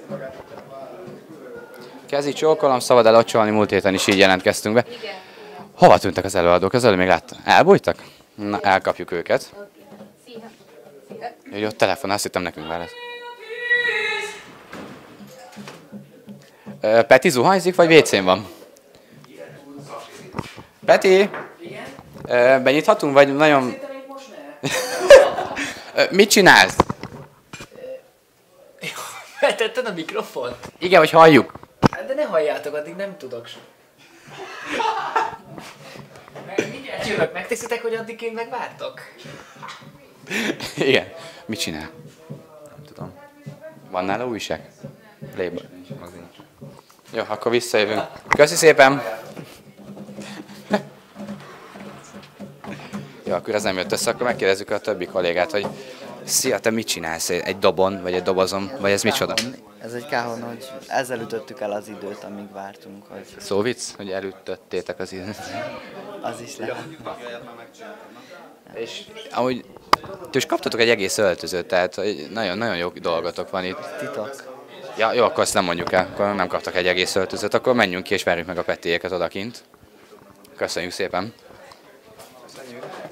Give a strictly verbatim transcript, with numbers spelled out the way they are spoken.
Kezi csókolom, szabad elocsolni, múlt héten is így jelentkeztünk be. Hova tűntek az előadók? Az előbb még láttam. Elbújtak? Na, elkapjuk őket. Jó, ott telefon, azt hittem nekünk válasz. Peti zuhanyzik, vagy vécén van? Peti? Igen? Benyithatunk, vagy nagyon... Mit csinálsz? Betetted a mikrofont? Igen, hogy halljuk. De ne halljátok, addig nem tudok sem. Mindjárt jövök, megteszitek, hogy addig én megvártok? Igen. Mit csinál? Nem tudom. Van nála újság? Playboy. Jó, akkor visszajövünk. Köszi szépen! Jó, akkor ez nem jött össze, akkor megkérdezzük a többi kollégát, hogy szia, te mit csinálsz? Egy dobon, vagy egy dobozom, vagy ez micsoda? Ez egy káhon, hogy ezzel ütöttük el az időt, amíg vártunk, hogy... Szó vicc, hogy elütöttétek az időt? Az is lehet. És amúgy, ti is kaptatok egy egész öltözőt, tehát nagyon-nagyon jó dolgotok van itt. Titok. Ja, jó, akkor ezt nem mondjuk el, akkor nem kaptak egy egész öltözőt, akkor menjünk ki és várjuk meg a Petiéket odakint. Köszönjük szépen!